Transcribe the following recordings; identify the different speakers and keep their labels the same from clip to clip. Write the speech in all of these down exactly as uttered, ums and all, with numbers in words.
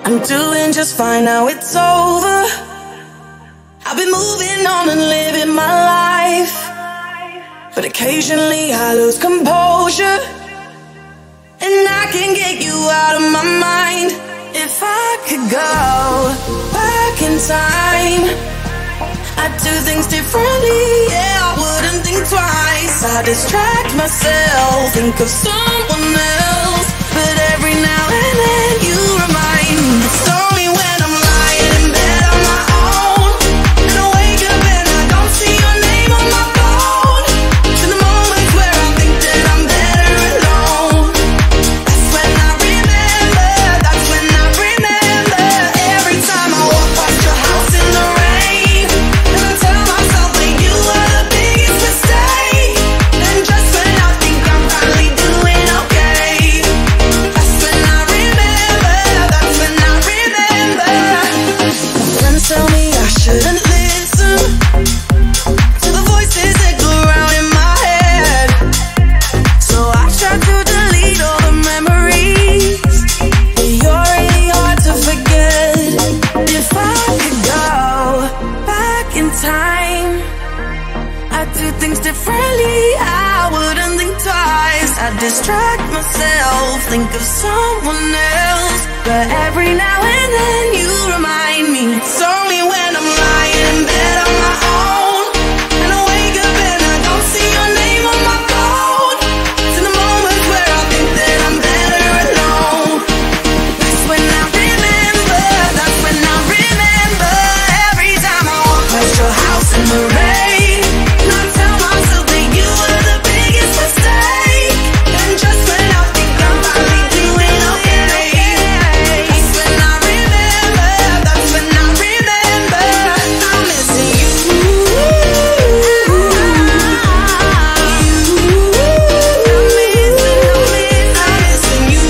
Speaker 1: I'm doing just fine now it's over. I've been moving on and living my life, but occasionally I lose composure, and I can get you out of my mind. If I could go back in time, I'd do things differently, yeah, I wouldn't think twice. I distract myself, think of someone else, but every now and then you remind me. It's only when I'm lying in bed on my own, and I wake up and I don't see your name on my phone, to the moments where I think that I'm better alone. That's when I remember, that's when I remember. Every time I walk past your house in the rain, and I tell myself that you were the biggest mistake, and just when I think I'm finally doing okay, that's when I remember, that's when I remember. My friends tell me I shouldn't listen to the voices that go around in my head, so I try to delete all the memories, but you're really hard to forget. If I could go back in time, I'd do things differently, I wouldn't think twice. I'd distract myself, think of someone else, but every now and then you remind me. It's only when I'm lying in bed on my own, and I wake up and I don't see your name on my phone, to the moments where I think that I'm better alone. That's when I remember, that's when I remember. Every time I walk past your house in the rain, and I tell myself that you were the biggest mistake, and just when I think I'm finally doing okay, that's when I remember, that's when I remember. I'm missing you, you. I'm missing, I'm missing, I'm missing you,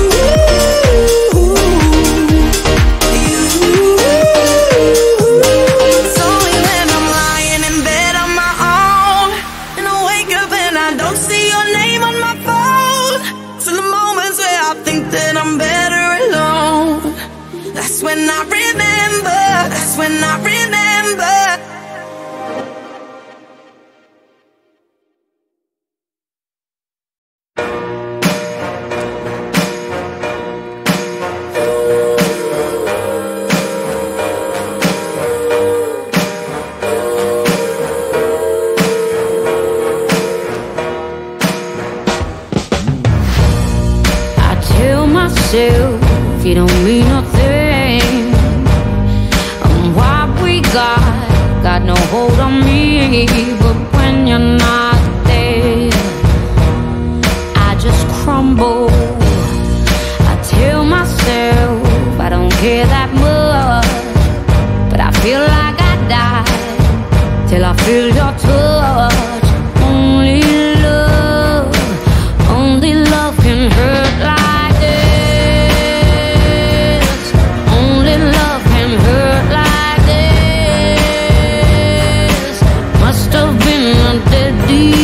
Speaker 1: you. It's only when I'm lying in bed on my own, and I wake up and I don't see your name on my phone, to the moments where I think that I'm better alone. That's when I remember, that's when I remember.
Speaker 2: I tell myself you don't mean nothing, and what we got got no hold on me. But when you're not there, I just crumble. I tell myself I don't care that much, but I feel like I die till I feel your touch. Only love, only love can hurt like this. Only love can hurt like this. Must have been a deadly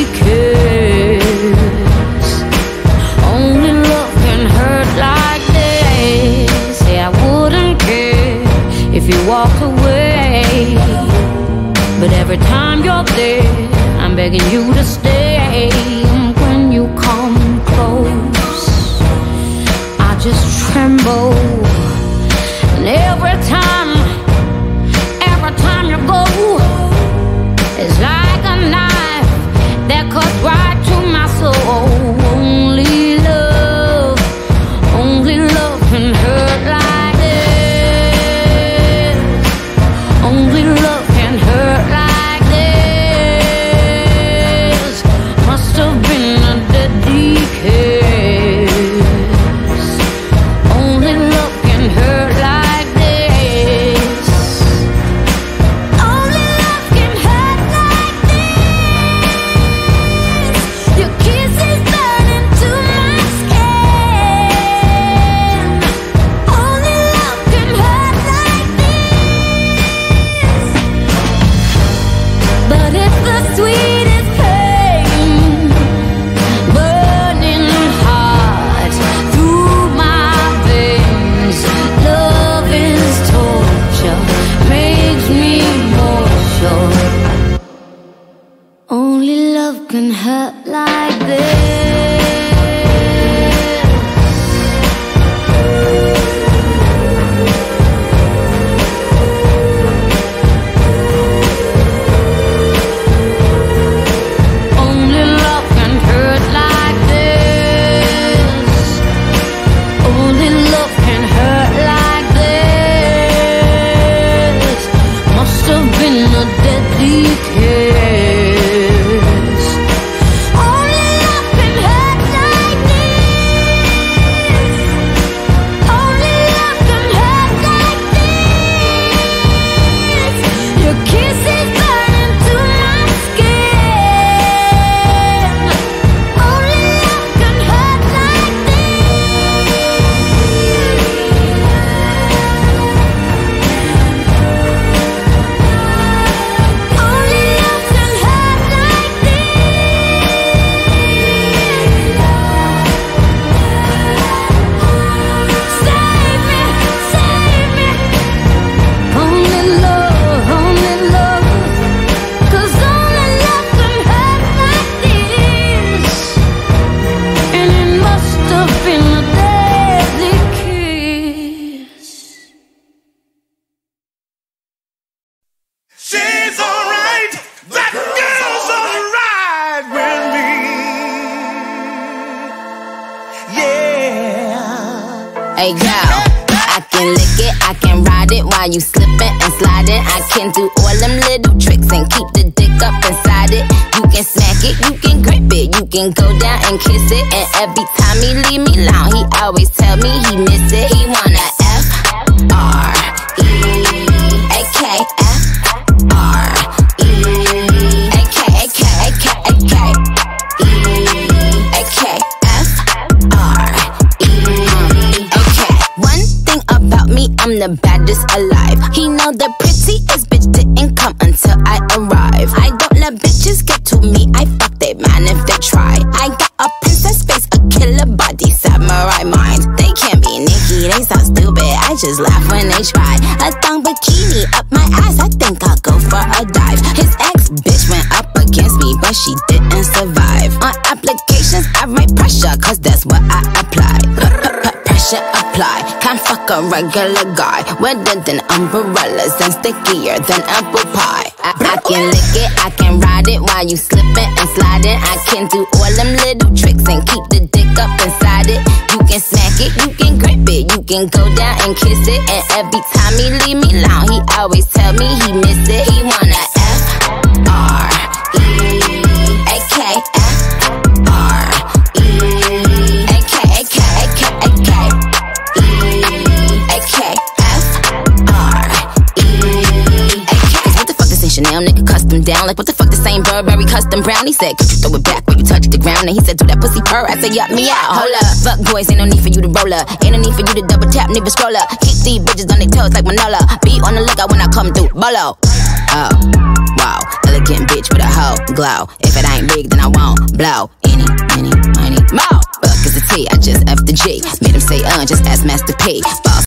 Speaker 2: kiss. Only love can hurt like this. Say I wouldn't care if you walked away, but every time you're there, I'm begging you to stay. And when you come close, I just tremble. And every time, every time you go, it's like a knife that cuts right to my soul. Only love, only love can hurt like this. Only love can hurt like this. Must have been a deadly kiss. Only love can hurt like this. Only love can hurt like this. Your kisses Only love can hurt like this. Must have been a deadly kiss. Only love can hurt like this. Only love can hurt like this. Your kiss is burning through my skin. Only love can hurt like Only love can hurt like this. Save me, save me. Only love, only love. 'Cause only love can hurt like this. And it must have been a deadly kiss.
Speaker 3: She's alright, that girl's alright with me. Yeah.
Speaker 4: Hey girl, I can lick it, I can ride it while you slipping and sliding. I can do all them little tricks and keep the dick up inside it. You can smack it, you can grip it, you can go down and kiss it. And every time he leave me alone, he always tell me he miss it. He wanna F R E A K F R E A K A K A K A K E A K F R E A K. One thing about me, I'm the baddest alive. He know the prettiest bitch didn't come until I arrive. I don't let bitches get to me, I fuck they man if they try. I got a princess face, a killer body, samurai mind. They can't be Nikki, they so stupid, I just laugh when they try. A thong bikini up my ass, I think I'll go for a dive. His ex bitch went up against me, but she didn't survive. On applications, I write pressure, cause that's what I apply. Pressure apply, can't fuck a regular guy. Wetter than umbrellas and stickier than apple pie. I, I can lick it, I can ride it while you slipping and sliding. I can do all them little tricks and keep the dick up inside it. You can smack it, you can grip it, you can go down and kiss it. And every time he leave me alone, he always tell me he miss it. He wanna F R E A K F R E A K A K A K A K E A K F R E A K. Cause what the fuck this ain't Chanel, nigga custom down. Like what the fuck this ain't Burberry custom brown. He said, could you throw it back when you touch the ground? And he said, do that pussy purr. I said, yup me out. Hold up, fuck boys, ain't no need for you to roll up. Ain't no need for you to double tap, nigga scroll up. Keep these bitches on their toes like Manola. Be on the lookout when I come through, bolo. Oh, wow, elegant bitch with a hoe glow. If it ain't big, then I won't blow. Any, any, money, mo. Fuck is the T, I just F the G. Made him say, uh, just ask Master P. Boss